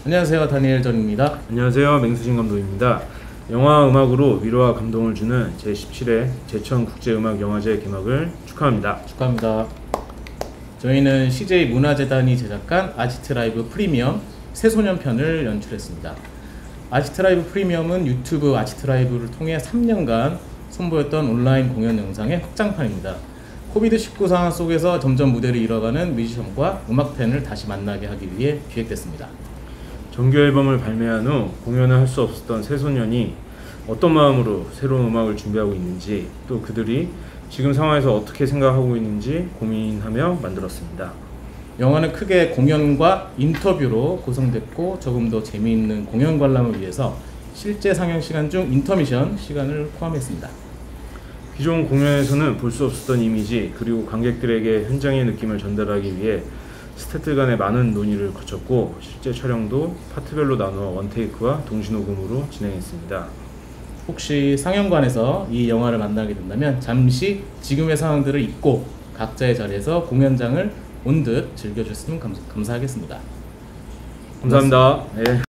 안녕하세요, 다니엘 전입니다. 안녕하세요, 맹수진 감독입니다. 영화 음악으로 위로와 감동을 주는 제17회 제천국제음악영화제 개막을 축하합니다. 축하합니다. 저희는 CJ 문화재단이 제작한 아지트 라이브 프리미엄 새소년 편을 연출했습니다. 아지트 라이브 프리미엄은 유튜브 아지트 라이브를 통해 3년간 선보였던 온라인 공연 영상의 확장판입니다. 코비드19 상황 속에서 점점 무대를 잃어가는 뮤지션과 음악 팬을 다시 만나게 하기 위해 기획됐습니다. 정규 앨범을 발매한 후 공연을 할 수 없었던 새소년이 어떤 마음으로 새로운 음악을 준비하고 있는지, 또 그들이 지금 상황에서 어떻게 생각하고 있는지 고민하며 만들었습니다. 영화는 크게 공연과 인터뷰로 구성됐고, 조금 더 재미있는 공연 관람을 위해서 실제 상영 시간 중 인터미션 시간을 포함했습니다. 기존 공연에서는 볼 수 없었던 이미지, 그리고 관객들에게 현장의 느낌을 전달하기 위해 스태프들 간의 많은 논의를 거쳤고, 실제 촬영도 파트별로 나누어 원테이크와 동시녹음으로 진행했습니다. 혹시 상영관에서 이 영화를 만나게 된다면 잠시 지금의 상황들을 잊고 각자의 자리에서 공연장을 온 듯 즐겨주셨으면 감사하겠습니다. 감사합니다. 네.